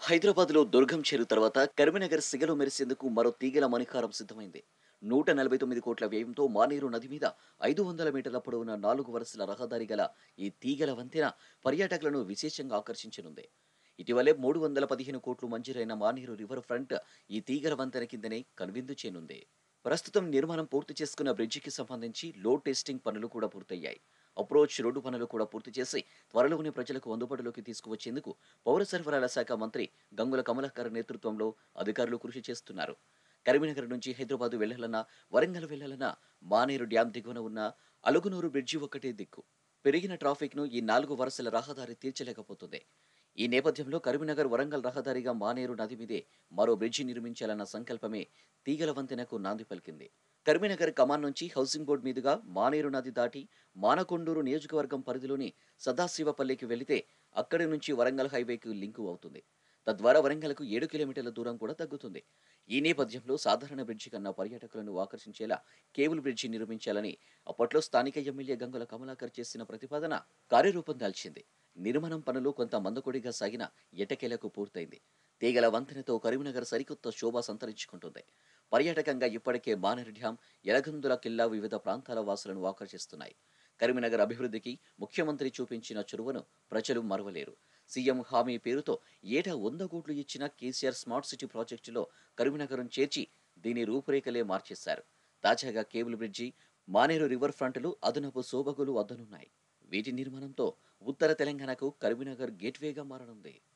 హైదరాబాద్లో దుర్గం చెరువు తర్వాత కరీంనగర్ సిగలో మెరిసేందుకు మరో తీగల మణిహారం సిద్ధమైంది. 149 కోట్ల వ్యయంతో మానేరు నది మీద 500 మీటర్ల పొడవున 4 వరుసల రహదారి గల ఈ తీగల వంతెన పర్యాటకులను విశేషంగా ఆకర్షించనుంది. ఇటీవలే 315 కోట్లు మంజూరైన మానేరు రివర్ ఫ్రంట్ ఈ తీగల వంతెన కిందనే కనువిందు చేయనుంది. ప్రస్తుతం నిర్మాణం పూర్తి చేసుకున్న బ్రిడ్జికి సంబంధించి లోడ్ టెస్టింగ్ పనులు కూడా పూర్తయ్యాయి. అప్రోచ్ రోడ్డు పనులు కూడా పూర్తి చేసి త్వరలోనే ప్రజలకు అందుబాటులోకి తీసుకువచ్చేందుకు పౌర సరఫరాల శాఖ మంత్రి గంగుల కమలాకర్ నేతృత్వంలో అధికారులు కృషి చేస్తున్నారు. కరీంనగర్ నుంచి హైదరాబాద్ వెళ్లాలన్నా, వరంగల్ వెళ్లాలన్నా మానేరు డ్యాం దిగువన ఉన్న అలుగునూరు బ్రిడ్జి ఒక్కటే దిక్కు. పెరిగిన ట్రాఫిక్ ను ఈ 4 వరుసల రహదారి తీర్చలేకపోతుంది. ఈ నేపథ్యంలో కరీంనగర్ వరంగల్ రహదారిగా మానేరు నది మీదే మరో బ్రిడ్జి నిర్మించాలన్న సంకల్పమే తీగల వంతెనకు నాంది పలికింది. కరీంనగర్ కమాన్ నుంచి హౌసింగ్ బోర్డు మీదుగా మానేరు నది దాటి మానకొండూరు నియోజకవర్గం పరిధిలోని సదాశివపల్లికి వెళితే అక్కడి నుంచి వరంగల్ హైవేకి లింకు అవుతుంది. తద్వారా వరంగల్కు 7 కిలోమీటర్ల దూరం కూడా తగ్గుతుంది. ఈ నేపథ్యంలో సాధారణ బ్రిడ్జి కన్నా పర్యాటకులను ఆకర్షించేలా కేబుల్ బ్రిడ్జి నిర్మించాలని అప్పట్లో స్థానిక ఎమ్మెల్యే గంగుల కమలాకర్ చేసిన ప్రతిపాదన కార్యరూపం దాల్చింది. నిర్మాణం పనులు కొంత మందకొడిగా సాగిన ఎట్టకేలకు పూర్తయింది. తీగల వంతెనతో కరీంనగర్ సరికొత్త శోభ సంతరించుకుంటుంది. పర్యాటకంగా ఇప్పటికే మానేరు డ్యాం, యలగందుల కిల్లా వివిధ ప్రాంతాల వాసులను ఆకర్షిస్తున్నాయి. కరీంనగర్ అభివృద్ధికి ముఖ్యమంత్రి చూపించిన చొరవను ప్రజలు మరువలేరు. సీఎం హామీ పేరుతో ఏటా 100 కోట్లు ఇచ్చిన కేసీఆర్ స్మార్ట్ సిటీ ప్రాజెక్టులో కరీంనగరం చేర్చి దీని రూపురేఖలే మార్చేశారు. తాజాగా కేబుల్ బ్రిడ్జి, మానేరు రివర్ ఫ్రంట్లు అదనపు శోభగులు అద్దనున్నాయి. వీటి నిర్మాణంతో ఉత్తర తెలంగాణకు కరీంనగర్ గేట్వేగా మారనుంది.